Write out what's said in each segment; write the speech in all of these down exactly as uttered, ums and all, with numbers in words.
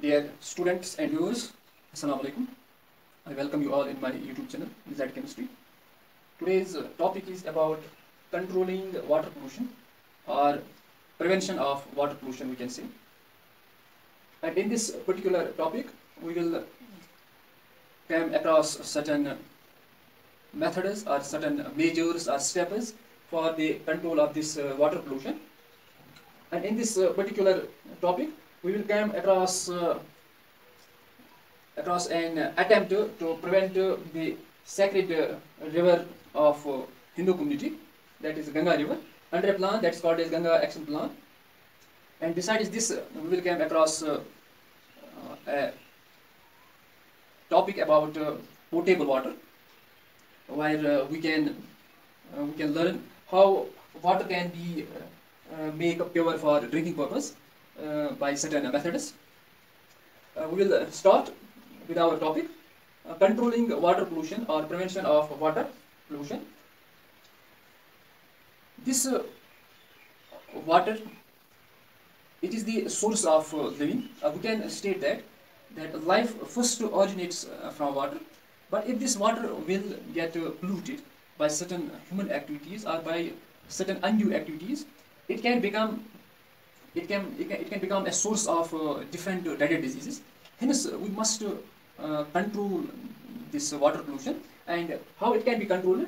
Dear students and viewers, Assalamu alaikum. I welcome you all in my YouTube channel, Z Chemistry. Today's uh, topic is about controlling water pollution or prevention of water pollution, we can say. And in this particular topic, we will come across certain methods or certain measures or steps for the control of this uh, water pollution. And in this uh, particular topic, we will come across uh, across an attempt to, to prevent uh, the sacred uh, river of uh, Hindu community, that is Ganga river, under a plan that is called as Ganga Action Plan. And besides this, uh, we will come across uh, uh, a topic about uh, potable water, where uh, we can uh, we can learn how water can be uh, uh, made pure for drinking purpose uh, by certain methods. Uh, we will uh, start with our topic, uh, controlling water pollution or prevention of water pollution. This uh, water, it is the source of uh, living. Uh, we can state that that life first originates uh, from water, but if this water will get uh, polluted by certain human activities or by certain undue activities, it can become it can it can, it can become a source of uh, different uh, deadly diseases. Hence, uh, we must uh, uh, control this uh, water pollution. And how it can be controlled?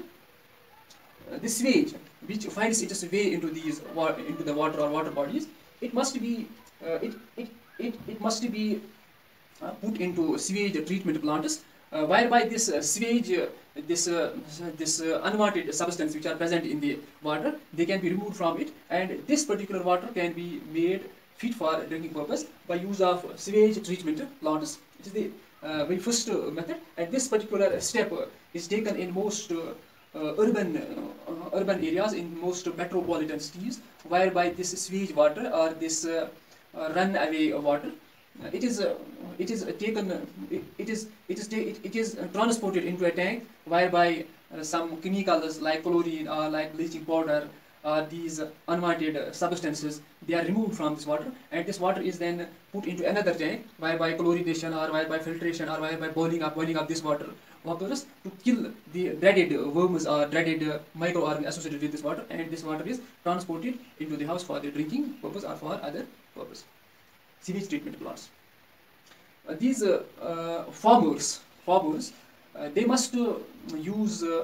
Uh, the sewage which finds its way into these into the water or water bodies, it must be uh, it, it it it must be uh, put into sewage treatment plants, uh, whereby this uh, sewage uh, this uh, this uh, unwanted substance which are present in the water, they can be removed from it, and this particular water can be made fit for drinking purpose by use of sewage treatment plants. It is the uh, very first uh, method, and this particular step uh, is taken in most uh, uh, urban uh, urban areas, in most metropolitan cities, whereby this sewage water or this uh, uh, runaway water, uh, it is uh, it is taken uh, it, it is it is it, it is transported into a tank, whereby uh, some chemicals like chlorine or like bleaching powder or these unwanted uh, substances, they are removed from this water, and this water is then put into another tank, whereby chlorination or whereby filtration or whereby boiling up boiling up this water occurs to kill the dreaded worms or dreaded uh, microorganisms associated with this water, and this water is transported into the house for the drinking purpose or for other purpose. Sewage treatment plants. Uh, these uh, uh, farmers, farmers, uh, they must uh, use uh,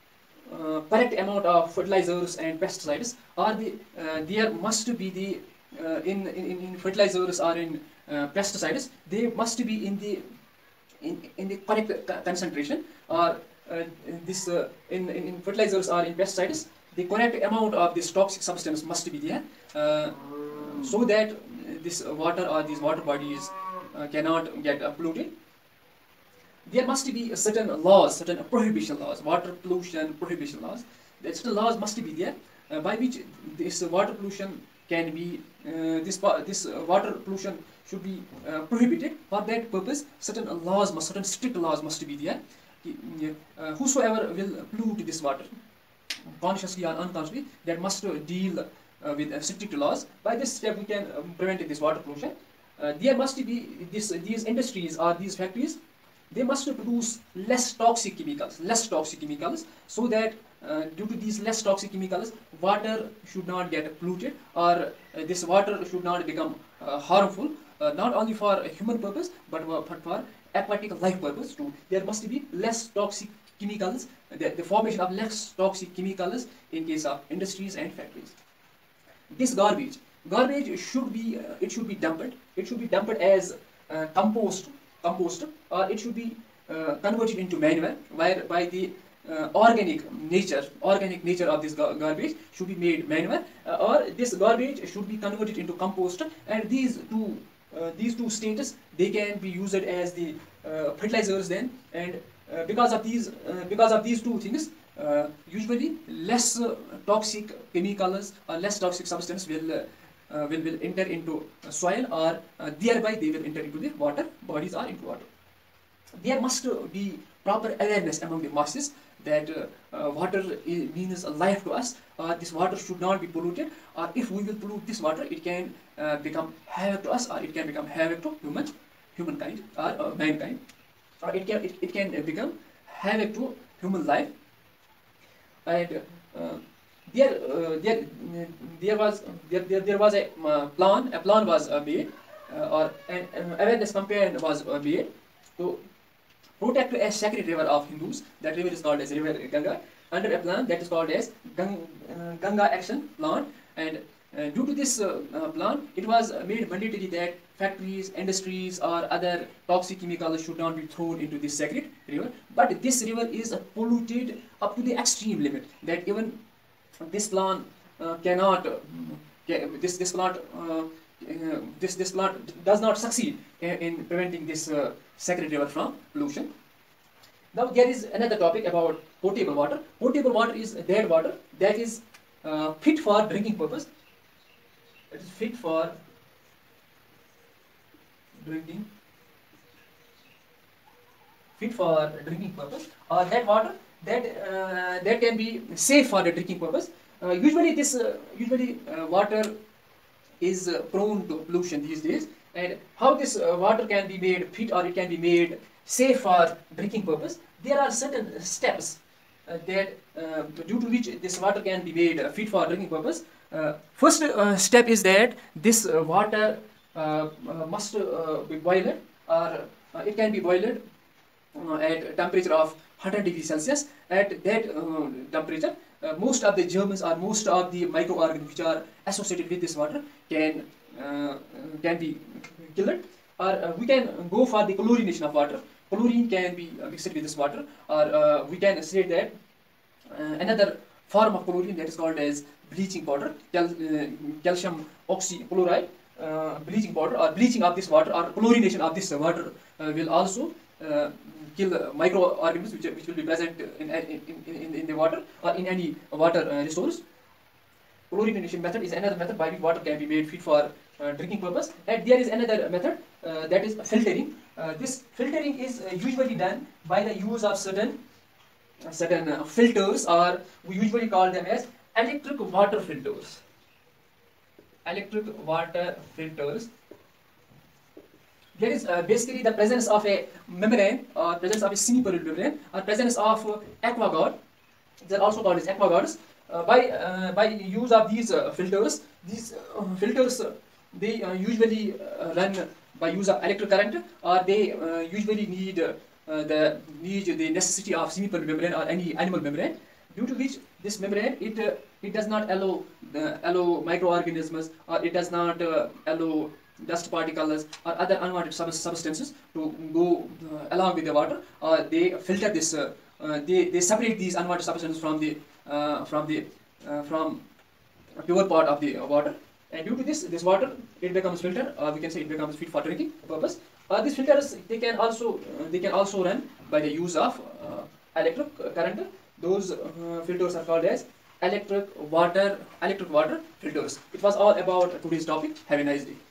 uh, correct amount of fertilizers and pesticides, or the uh, there must be the uh, in, in in fertilizers or in uh, pesticides, they must be in the in, in the correct concentration, or uh, this uh, in, in in fertilizers or in pesticides, the correct amount of this toxic substance must be there, uh, so that this water or these water bodies uh, cannot get uh, polluted. There must be certain laws, certain prohibition laws, water pollution prohibition laws. The certain laws must be there uh, by which this water pollution can be uh, this this water pollution should be uh, prohibited. For that purpose, certain laws must, certain strict laws must be there. Uh, whosoever will pollute this water, consciously or unconsciously, that must uh, deal uh, with uh, strict laws. By this step, we can um, prevent this water pollution. Uh, there must be this these industries or these factories, they must produce less toxic chemicals, less toxic chemicals, so that uh, due to these less toxic chemicals, water should not get polluted, or uh, this water should not become uh, harmful, uh, not only for a human purpose, but, uh, but for aquatic life purpose too. There must be less toxic chemicals, the, the formation of less toxic chemicals in case of industries and factories. This garbage, garbage should be, uh, it should be dumped, it should be dumped as uh, compost, compost, or it should be uh, converted into manure, whereby the uh, organic nature, organic nature of this gar garbage should be made manure, uh, or this garbage should be converted into compost, and these two, uh, these two states, they can be used as the uh, fertilizers then, and uh, because of these, uh, because of these two things, uh, usually less uh, toxic chemicals or less toxic substance will. Uh, Uh, will, will enter into uh, soil, or uh, thereby they will enter into the water bodies or into water. There must uh, be proper awareness among the masses that uh, uh, water is, means life to us, or this water should not be polluted, or if we will pollute this water, it can uh, become havoc to us, or it can become havoc to human humankind or uh, mankind, or it can it, it can become havoc to human life. And uh, there, uh, there, there was there, there, there was a uh, plan. A plan was uh, made, uh, or an, an awareness campaign was uh, made to protect a sacred river of Hindus. That river is called as River Ganga, under a plan that is called as Gang, uh, Ganga Action Plan. And uh, due to this uh, uh, plan, it was made mandatory that factories, industries, or other toxic chemicals should not be thrown into this sacred river. But this river is polluted up to the extreme limit that even this plan uh, cannot. Uh, this this plan. Uh, Uh, this this plant does not succeed in, in preventing this uh, sacred river from pollution. Now there is another topic about potable water. Potable water is that water that is uh, fit for drinking purpose. It is fit for drinking, fit for drinking purpose, or that water that uh, that can be safe for the drinking purpose. Uh, usually this uh, usually uh, water is uh, prone to pollution these days, and how this uh, water can be made fit or it can be made safe for drinking purpose. There are certain steps uh, that uh, due to which this water can be made uh, fit for drinking purpose. Uh, first uh, step is that this uh, water uh, uh, must uh, be boiled, or uh, it can be boiled uh, at a temperature of one hundred degrees Celsius. At that uh, temperature, uh, most of the germs or most of the microorganisms which are associated with this water can uh, can be killed. Or uh, we can go for the chlorination of water. Chlorine can be mixed with this water, or uh, we can say that uh, another form of chlorine that is called as bleaching powder, cal uh, calcium oxychloride uh, bleaching powder, or bleaching of this water, or chlorination of this water uh, will also uh, kill uh, microorganisms which, which will be present in, in, in, in the water or in any water uh, resource. Chlorination method is another method by which water can be made fit for uh, drinking purpose. And there is another method uh, that is filtering. Uh, this filtering is uh, usually done by the use of certain uh, certain uh, filters, or we usually call them as electric water filters. Electric water filters. There is uh, basically the presence of a membrane, or presence of a semi-permeable membrane, or presence of uh, aquaguard. They are also called as aquaguards. Uh, by uh, by use of these uh, filters, these uh, filters uh, they uh, usually uh, run by use of electric current, or they uh, usually need uh, uh, the need the necessity of semi-permeable membrane or any animal membrane. Due to which this membrane it uh, it does not allow the allow microorganisms, or it does not uh, allow dust particles or other unwanted sub substances to go uh, along with the water, or they filter this. Uh, uh, they they separate these unwanted substances from the uh, from the uh, from pure part of the water, and due to this this water it becomes filtered, or we can say it becomes fit for drinking purpose. Uh, these filters they can also uh, they can also run by the use of uh, electric current. Those uh, filters are called as electric water electric water filters. It was all about today's topic. Have a nice day.